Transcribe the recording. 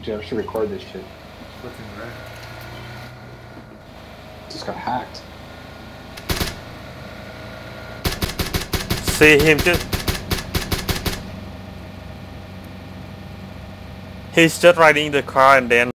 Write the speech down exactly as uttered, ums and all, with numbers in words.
Dude, I should record this shit. Flipping red. Just got hacked. See him too. He's just riding the car and then